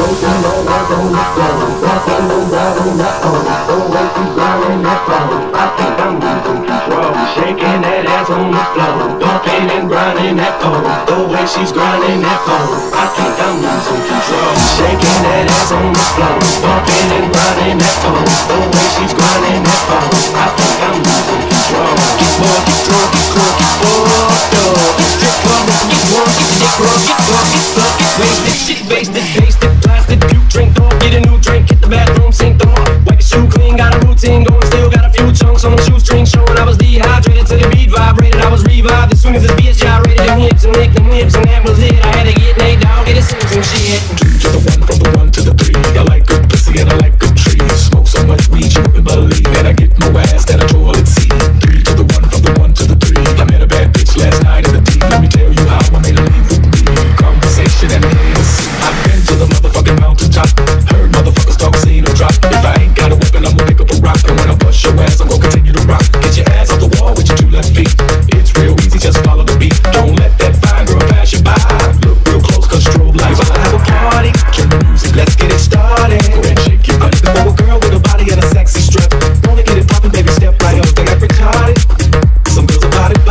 shaking that ass on the floor. Rockin' on that on that pole. The way she grinding that pole, I think I'm losing control. Shaking that ass on the floor, bumping and grinding that pole. The way she's grinding that pole, I think I'm losing control. Shaking that ass on the floor, bumping and grinding that pole. The way she's grinding that pole, I think I'm losing control. Get more, get drunk, get crunk, get fucked up. Strip club, get drunk, get dick drunk, get fucked, get sucked, get wasted, shit wasted, tasted, blasted, puke, drink dog, get a new drink, hit the bathroom, sink the hall, wipe your shoe clean, got a routine going, still got a few chunks on my shoestrings showing I was dehydrated till the beat vibrated. I was revived as soon as this bitch gyrated. Them hips and licked them lips and that was it. I had to get laid down, get a sip some shit. Two to the one, from the one to the three. I like good pussy and I like good trees. Smoke so much weed you wouldn't believe. And I get more ass than a toilet seat. Three to the one, from the one to the three. I met a bad bitch last night in the D. Let me tell you how I made her leave with me. Conversation and Hennessy. I've been to the motherfucking mountaintop. Heard motherfuckers talk, seen them drop. If I ain't got a weapon, I'm gonna pick up a rock. And when I bust your ass, I'm gonna continue to rock. Get your ass off the wall with your two left feet. It's real easy, just follow the beat. Don't let that fine girl pass you by. Look real close, cause strobe lights on. Have a party, turn the music, let's get it started. Go ahead, shake your butt. I'm looking for a girl with a body and a sexy strut. Wanna get it poppin', baby, step right up. Think I'm retarded. Some girls are body.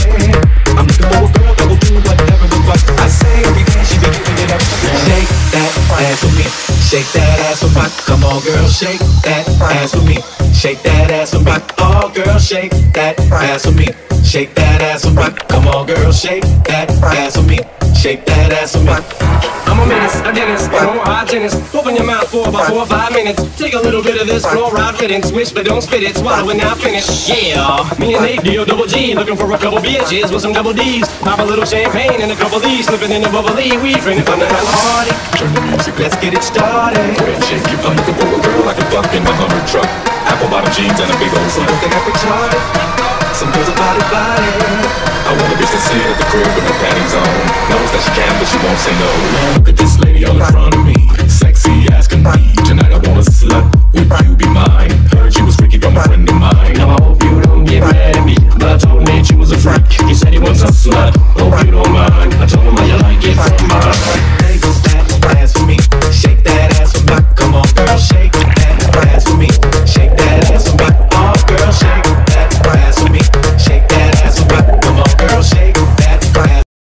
I'm looking for a girl that will do whatever the fuck I say. Every day she be giving it up. Shake that ass for me. Shake that ass for me. Come on, girl, shake that ass for me. Shake that ass for me. Oh, girl, shake that ass for me. Shake that ass for me. Come on, girl, shake that ass for me. Shake that ass for me. I'm a menace, a dentist, a more hygienist. Open your mouth for about 4 or 5 minutes. Take a little bit of this fluoride riddance. Swish but don't spit it, swallow it now finish. Yeah, me and Nate deal double G. Looking for a couple bitches with some double D's. Pop a little champagne and a couple D's. Slipping in the bubbly weed. Friend if I'm not a party. Turn the music, Let's get it started. go ahead, shake your butt. Looking for a girl I can fuck in my Hummer truck. Apple bottom jeans and a big old slut. Don't think I'm retarded. Some girls are body. I want a bitch that sit at the crib with her panties on. Knows that she can, but she won't say no. Look at this